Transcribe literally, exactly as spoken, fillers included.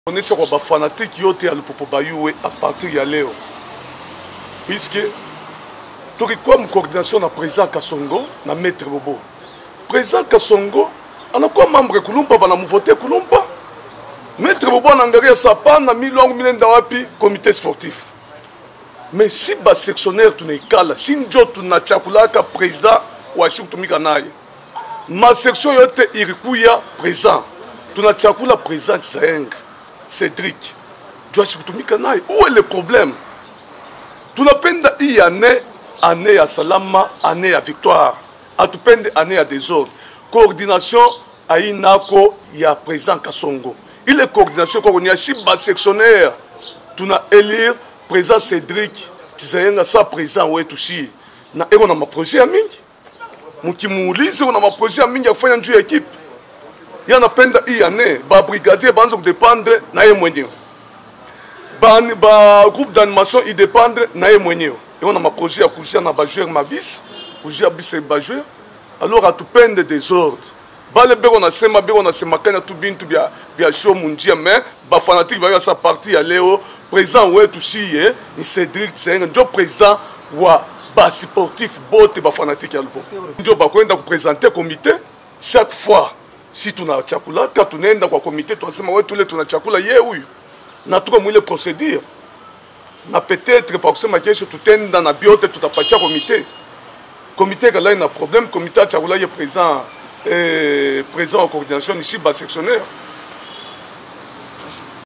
Onesha kwa bafanatiki yote ya Lupopo Bayuwe a partir ya leo, puisque tulikuwa mkoordination na président Kasongo na maître Bobo. Président Kasongo anakuwa membre kulumpa bana mvote kulumpa, maître Bobo anangalia sapana milongo minenda wapi comité sportif. Mais si ba sectionnaire tunaikala si njo tunachakulaka président wa shikumika naye, ma section yote irikuya président tunachakula président Chisaenga Cédric doit se kutumika naye. Où est le problème? Tunapenda hii année année ya salama, année ya victoire, atupende année ya désordre. Coordination ainako ya président Kasongo. Il est coordination kwa konya shiba sectionnaire. Tuna élire président Cédric Chisaenga sa président wetu shi. Na eko na ma projet ya mingi. Mukimuulize una ma projet ya mingi ya kufanya njoo ya equipe. Yana penda hii année ba brigadier banzo dépendre na yeye mwenyewe. Ba ba groupe d'animation il dépendre na yeye mwenyewe. Et on a ma projet à coucher na ba joueur mabis, coucher bis ba joueur. Alors à tout pendre des ordres. Ba le beko na sema beko na sema kana tout bintu bia bia show mundia mais ba fanatique ba sa partie à Léo président wetu chié ni Cédric Chisaenga ndio président wa ba sportif bote ba fanatique ya Lupopo. Ndio ba kwenda ku présenter comité chaque fois. Si tu as chakula, quand tu n'es pas dans le comité, tu as dit que tu as chakula, oui. Na tuko mwile procédure. Na peut-être parce que tu tout es dans la biote, tu as pas de comité. Comité là il y a un problème, comité chakula est présent, présent en coordination ici bas sectionnaire.